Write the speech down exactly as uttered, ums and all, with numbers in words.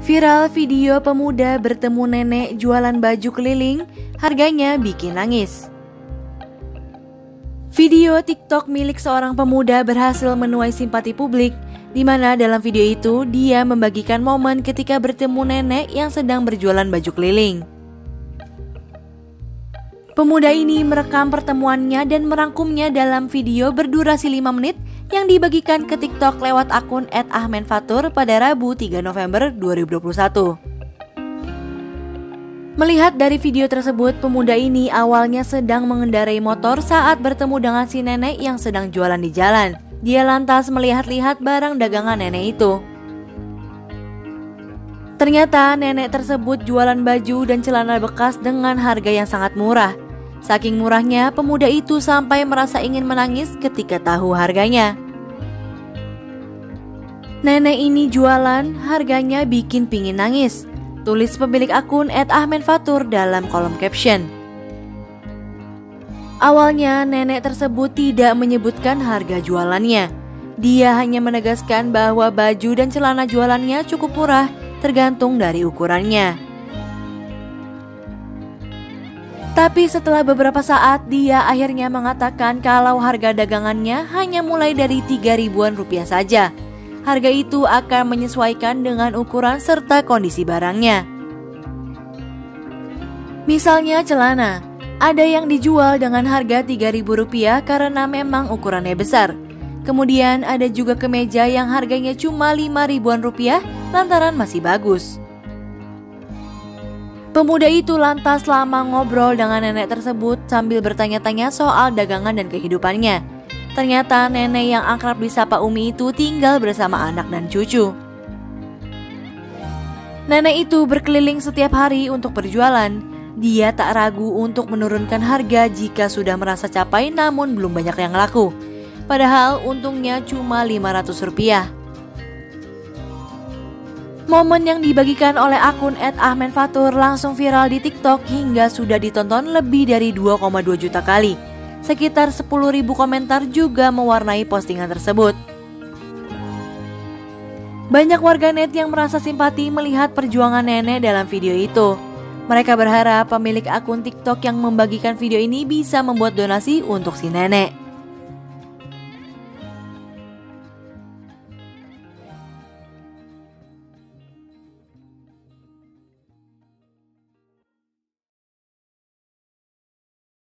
Viral video pemuda bertemu nenek jualan baju keliling, harganya bikin nangis. Video TikTok milik seorang pemuda berhasil menuai simpati publik, di mana dalam video itu dia membagikan momen ketika bertemu nenek yang sedang berjualan baju keliling. Pemuda ini merekam pertemuannya dan merangkumnya dalam video berdurasi lima menit yang dibagikan ke TikTok lewat akun et ahmed fatur pada Rabu tiga November dua ribu dua puluh satu. Melihat dari video tersebut, pemuda ini awalnya sedang mengendarai motor saat bertemu dengan si nenek yang sedang jualan di jalan. Dia lantas melihat-lihat barang dagangan nenek itu. Ternyata nenek tersebut jualan baju dan celana bekas dengan harga yang sangat murah. Saking murahnya, pemuda itu sampai merasa ingin menangis ketika tahu harganya. Nenek ini jualan, harganya bikin pingin nangis, tulis pemilik akun et ahmed fatur dalam kolom caption. Awalnya nenek tersebut tidak menyebutkan harga jualannya. Dia hanya menegaskan bahwa baju dan celana jualannya cukup murah, tergantung dari ukurannya. Tapi setelah beberapa saat, dia akhirnya mengatakan kalau harga dagangannya hanya mulai dari tiga ribuan rupiah saja. Harga itu akan menyesuaikan dengan ukuran serta kondisi barangnya. Misalnya celana, ada yang dijual dengan harga tiga ribu rupiah karena memang ukurannya besar. Kemudian ada juga kemeja yang harganya cuma lima ribuan rupiah lantaran masih bagus. Pemuda itu lantas lama ngobrol dengan nenek tersebut sambil bertanya-tanya soal dagangan dan kehidupannya. Ternyata nenek yang akrab disapa Umi itu tinggal bersama anak dan cucu. Nenek itu berkeliling setiap hari untuk berjualan. Dia tak ragu untuk menurunkan harga jika sudah merasa capai namun belum banyak yang laku. Padahal untungnya cuma lima ratus rupiah. Momen yang dibagikan oleh akun et ahmed fatur langsung viral di TikTok hingga sudah ditonton lebih dari dua koma dua juta kali. Sekitar sepuluh ribu komentar juga mewarnai postingan tersebut. Banyak warganet yang merasa simpati melihat perjuangan nenek dalam video itu. Mereka berharap pemilik akun TikTok yang membagikan video ini bisa membuat donasi untuk si nenek.